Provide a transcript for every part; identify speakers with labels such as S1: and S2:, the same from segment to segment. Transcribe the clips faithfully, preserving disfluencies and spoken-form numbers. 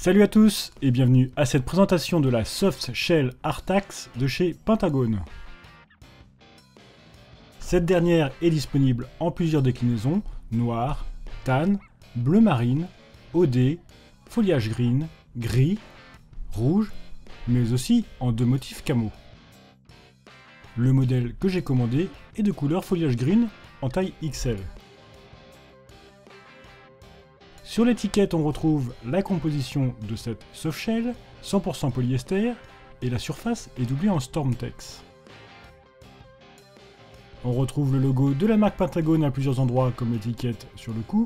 S1: Salut à tous et bienvenue à cette présentation de la Soft Shell Artax de chez Pentagone. Cette dernière est disponible en plusieurs déclinaisons, noir, tan, bleu marine, O D, foliage green, gris, rouge, mais aussi en deux motifs camo. Le modèle que j'ai commandé est de couleur foliage green en taille X L. Sur l'étiquette, on retrouve la composition de cette softshell, cent pour cent polyester, et la surface est doublée en Stormtex. On retrouve le logo de la marque Pentagone à plusieurs endroits comme l'étiquette sur le cou,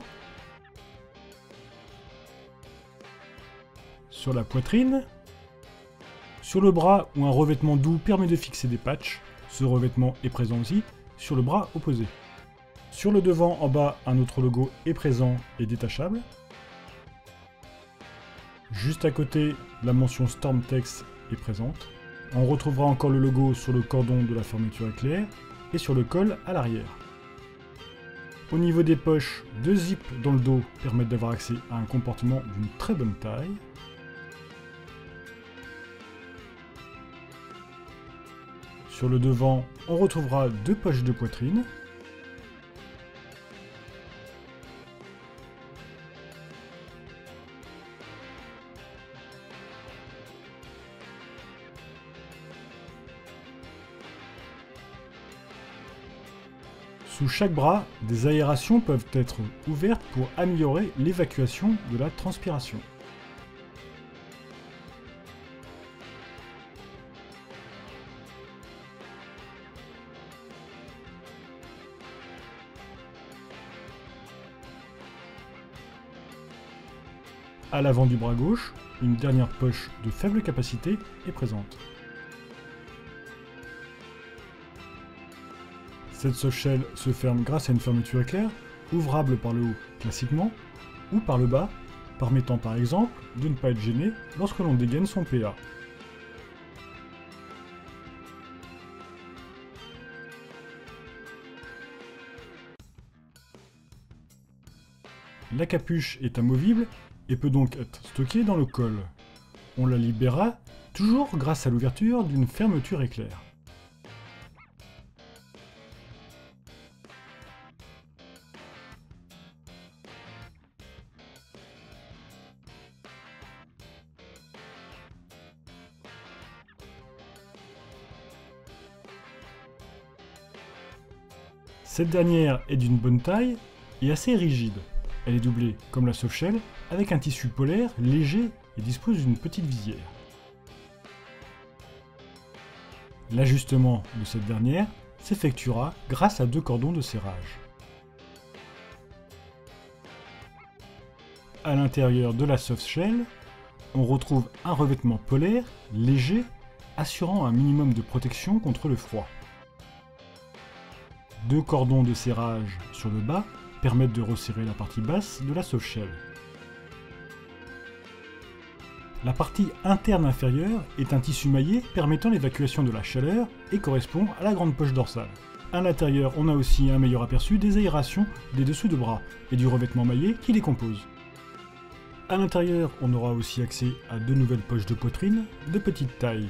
S1: sur la poitrine, sur le bras où un revêtement doux permet de fixer des patchs. Ce revêtement est présent aussi sur le bras opposé. Sur le devant, en bas, un autre logo est présent et détachable. Juste à côté, la mention Stormtex est présente. On retrouvera encore le logo sur le cordon de la fermeture éclair et sur le col à l'arrière. Au niveau des poches, deux zips dans le dos permettent d'avoir accès à un compartiment d'une très bonne taille. Sur le devant, on retrouvera deux poches de poitrine. Sous chaque bras, des aérations peuvent être ouvertes pour améliorer l'évacuation de la transpiration. À l'avant du bras gauche, une dernière poche de faible capacité est présente. Cette softshell se ferme grâce à une fermeture éclair, ouvrable par le haut classiquement, ou par le bas, permettant par exemple de ne pas être gêné lorsque l'on dégaine son P A. La capuche est amovible et peut donc être stockée dans le col. On la libérera toujours grâce à l'ouverture d'une fermeture éclair. Cette dernière est d'une bonne taille et assez rigide. Elle est doublée, comme la softshell, avec un tissu polaire léger et dispose d'une petite visière. L'ajustement de cette dernière s'effectuera grâce à deux cordons de serrage. À l'intérieur de la softshell, on retrouve un revêtement polaire léger, assurant un minimum de protection contre le froid. Deux cordons de serrage sur le bas permettent de resserrer la partie basse de la softshell. La partie interne inférieure est un tissu maillé permettant l'évacuation de la chaleur et correspond à la grande poche dorsale. À l'intérieur, on a aussi un meilleur aperçu des aérations des dessous de bras et du revêtement maillé qui les compose. À l'intérieur, on aura aussi accès à deux nouvelles poches de poitrine de petite taille.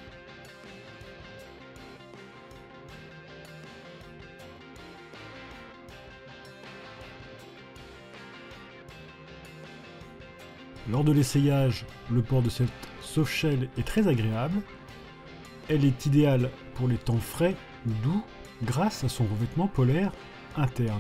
S1: Lors de l'essayage, le port de cette softshell est très agréable. Elle est idéale pour les temps frais ou doux grâce à son revêtement polaire interne.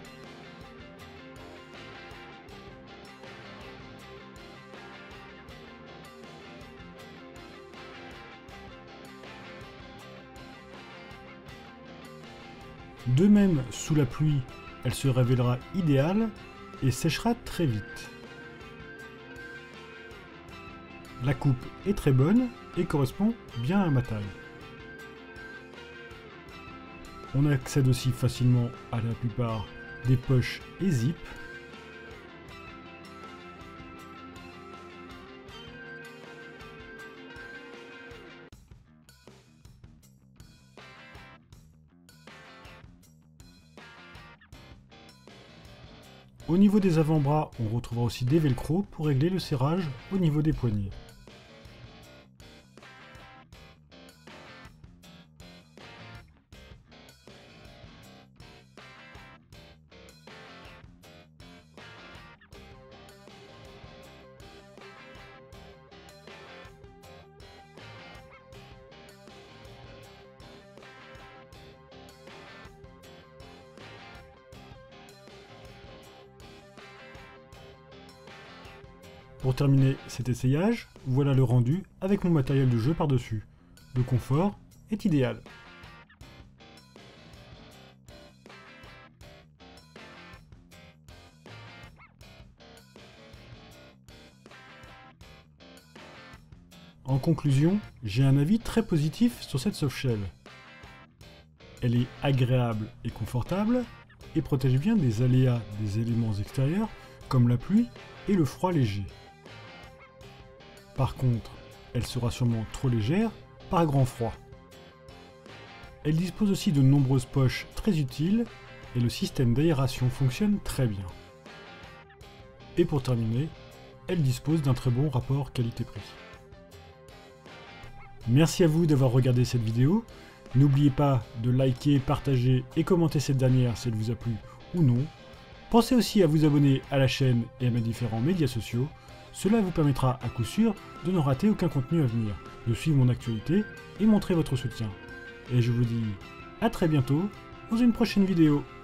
S1: De même, sous la pluie, elle se révélera idéale et séchera très vite. La coupe est très bonne et correspond bien à ma taille. On accède aussi facilement à la plupart des poches et zips. Au niveau des avant-bras, on retrouvera aussi des velcro pour régler le serrage au niveau des poignets. Pour terminer cet essayage, voilà le rendu avec mon matériel de jeu par-dessus. Le confort est idéal. En conclusion, j'ai un avis très positif sur cette softshell. Elle est agréable et confortable et protège bien des aléas des éléments extérieurs comme la pluie et le froid léger. Par contre, elle sera sûrement trop légère par grand froid. Elle dispose aussi de nombreuses poches très utiles et le système d'aération fonctionne très bien. Et pour terminer, elle dispose d'un très bon rapport qualité-prix. Merci à vous d'avoir regardé cette vidéo. N'oubliez pas de liker, partager et commenter cette dernière si elle vous a plu ou non. Pensez aussi à vous abonner à la chaîne et à mes différents médias sociaux. Cela vous permettra à coup sûr de ne rater aucun contenu à venir, de suivre mon actualité et montrer votre soutien. Et je vous dis à très bientôt dans une prochaine vidéo.